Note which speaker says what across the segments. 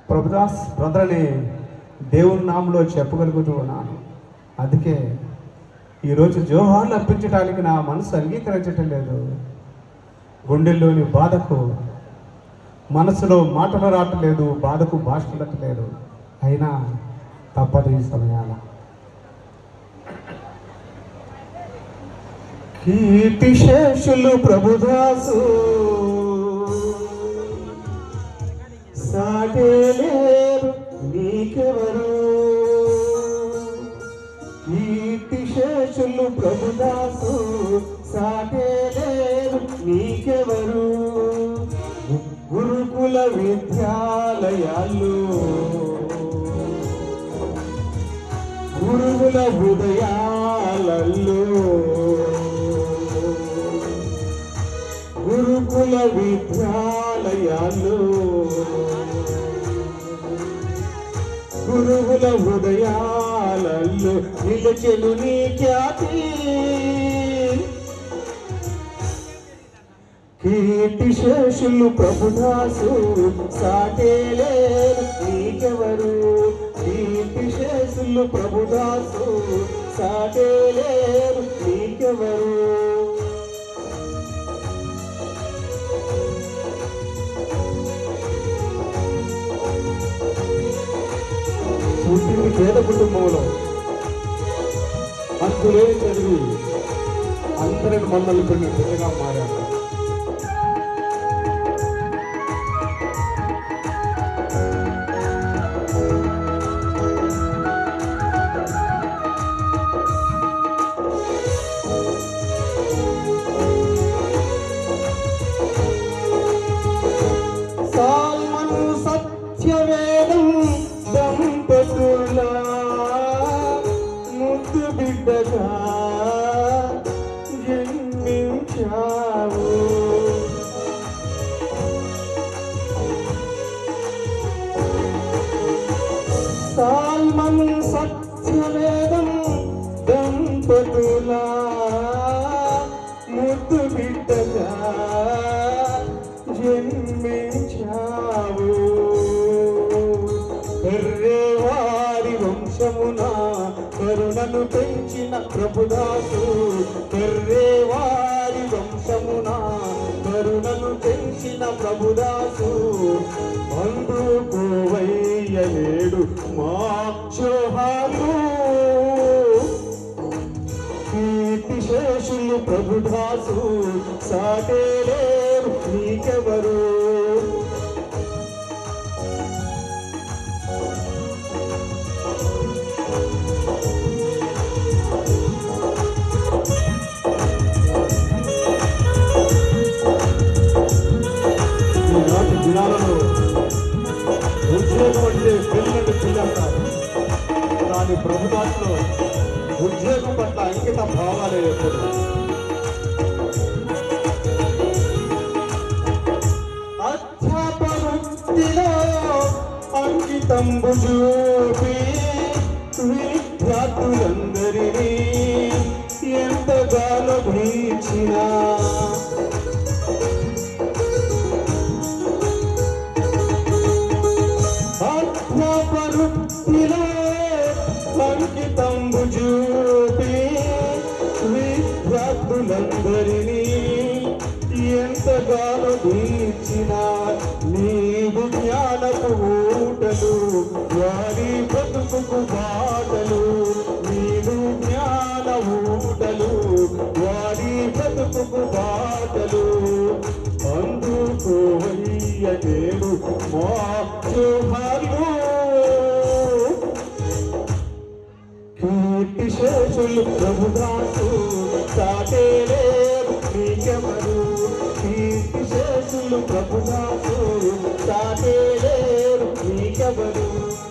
Speaker 1: ప్రభుదాస్ బ్రదర్ని దేవుని నామంలో చెప్పగలుగుతూ ఉన్నాను. అందుకే ఈరోజు జోహార్లు అర్పించడానికి నా మనసు అంగీకరించటం లేదు. గుండెల్లోని బాధకు మనసులో మాటలు రావట్లేదు, బాధకు భాషలు లేదు. అయినా తప్పదు ఈ సమయాల. కీర్తిశేషులు ప్రభుదాసు సాటే లేరు నీకెవరు. కీర్తిశేషులు ప్రభుదాసు సాటే లేరు నీకెవరు. గురుకుల విద్యాలయాలు గురువుల హృదయాలలో గురుకుల విద్యాలయాలు గురువుల హృదయాలలో నిలచెను నీ ఖ్యాతి. కీర్తిశేషులు ప్రభుదాసు సాటే లేరు నీకెవరు. కీర్తిశేషులు ప్రభుదాసు సాటే లేరు నీకెవరు. పుట్టింది పేద కుటుంబంలో, అంతులేని చదివి అందరికి మమ్మల్ని కొన్ని పెద్దగా మారారు. సత్యవేదం దంపతుల ముద్దు బిడ్డగా జన్మించావు. సాల్మన్ సత్యవేదం దంపతుల ముద్దు బిడ్డగా జన్మించావు. కర్రేవారి వంశమున కరుణను పెంచిన ప్రభుదాసు. కర్రేవారి వంశమున కరుణను పెంచిన ప్రభుదాసు. అందుకోవయ్యలేడు మా జోహార్లు. కీర్తిశేషులు ప్రభుదాసు సాటే లేరు నీకెవరు. ఈనాటి దినాలలో ఉద్యోగం అంటే పెళ్ళంటే పిల్లంటారు, కానీ ప్రభుదాసులో ఉద్యోగం పట్ల అంకిత భావాలే ఎప్పుడు. అధ్యాపవృత్తిలో అంకితంబు చూపి విద్యార్థులందరినీ ఎంతగానో భీచిన అధ్యాపవృత్తిలో అంకితంబు చూపి విద్యార్థులందరినీ ఎంతగానో తీర్చిన నీవు జ్ఞానపు ఊటలు వారి బ్రతుకు బాటలు. నీవు జ్ఞాన ఊటలు వారి బ్రతుకు బాటలు. అందుకోవయ్యలేడు మా జోహార్లు. కీర్తిశేషులు ప్రభుదాసు సాటే లేరు నీకెవరు. కీర్తిశేషులు ప్రభుదాసు సాటే లేరు నీకెవరు.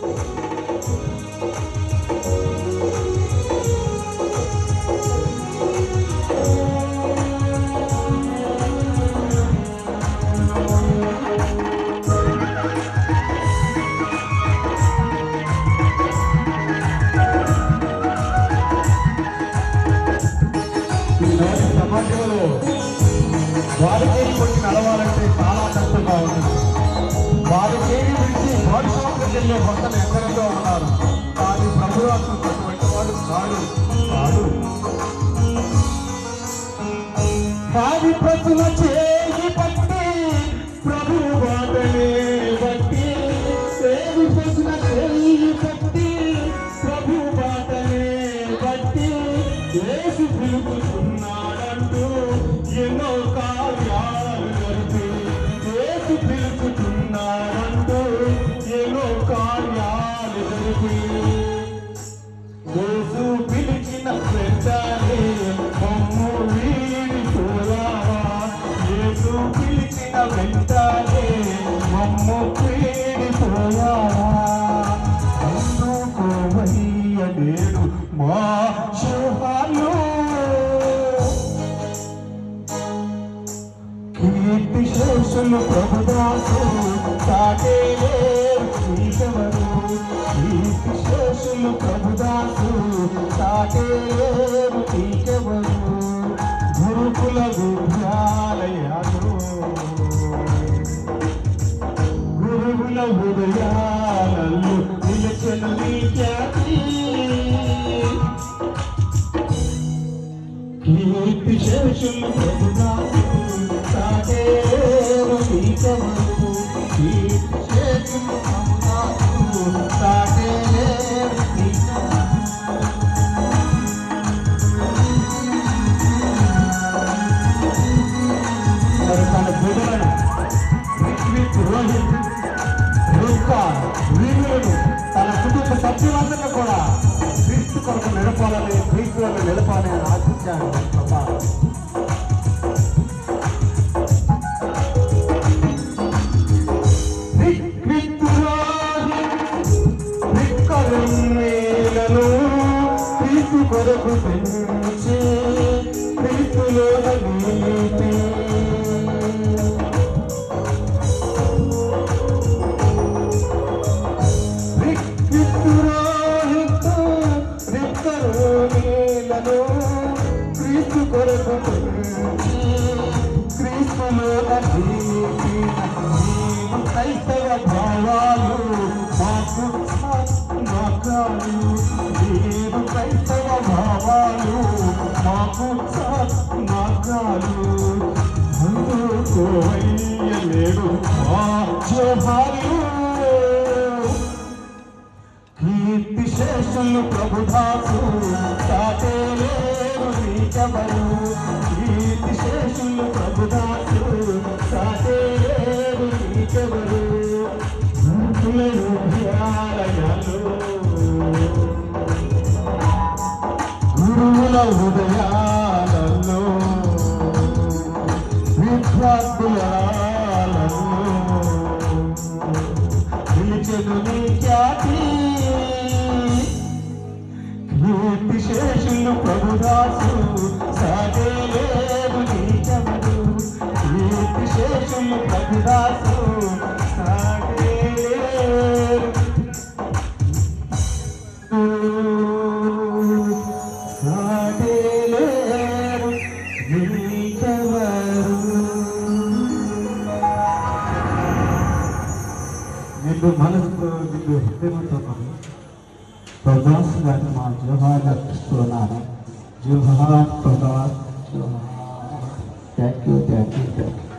Speaker 1: సమాజంలో వారికి కొన్ని నడవాలంటే చాలా కష్టంగా ఉంటుంది. వారికి విడిచి తీసుకెళ్లే భక్తులు ఎందరితో ఉన్నారు, కానీ ప్రభుదాసు అటువంటి వాడు కాడు కాడు. కాది ప్రతుల చేయి పట్టి ప్రభు వాటనే బట్టి, దేవి ప్రతుల చేయి పట్టి ప్రభు వాటనే బట్టి, యేసు పిలుపుతున్నాడంటూ ఎన్నో కార్యాలు జరిపి, యేసు పిలుపుతున్నాడంటూ ఎన్నో కార్యాలు జరిపి, యేసు పిలిచిన వెంటనే మమ్ము వీడిపోయావా, యేసు పిలిచిన వెంటనే మమ్ము వీడిపోయావా, అందుకోవయ్య నేడు మా శుభాలు. కీర్తి శేషులు ప్రభుదాసు సాటే నీకెవరు, కీర్తి శేషులు ప్రభుదాసు సాటే నీకెవరు, గురుకుల విద్యాలయాలు గురువుల హృదయాలలో నిలచెను నీ ఖ్యాతి, కీర్తి శేషులు ప్రభుదాసు సాటే నీకెవరు, కీర్తి శేషులు ప్రభుదాసు సాటే నీకెవరు. తన బిడ్డలను రోహిత్ వీరులను తన కుటుంబ సభ్యులందరూ కూడా క్రీస్తు కొరకు నిలపాలని, క్రీస్తులను నిలపాలని ఆశించాను. క్రీస్తు కొరకు పెంచి క్రీస్తులో నీతి, క్రీస్తు కొరకు క్రీస్తులో క్రైస్తవ భావాలు మాకు నాకాలు, క్రైస్తవ భావాలు మాకు నాకాలు, అందుకోవయ్యలేడు మా శుభాలు. కీర్తి శేషులు ప్రభుదాసు సాటే నీకెవరు, కీర్తి శేషులు ప్రభుదాసు సాటే నీకెవరు, గురుకుల విద్యాలయాలు గురువుల హృదయాలలో విద్యార్థులలో నిలిచెను నీ ఖ్యాతి, కీర్తి శేషులు ప్రభుదాసు సాటే నీకెవరు, కీర్తి శేషులు ప్రభుదాసు సాటే సాటే నీకెవరు. నిన్ను మనసుతో నిన్ను హృదయంతో ప్రభాస్ గారి మా జోహార్ అర్పిస్తున్నాను. జోహార్ ప్రభాస్, జోహార్. Thank you.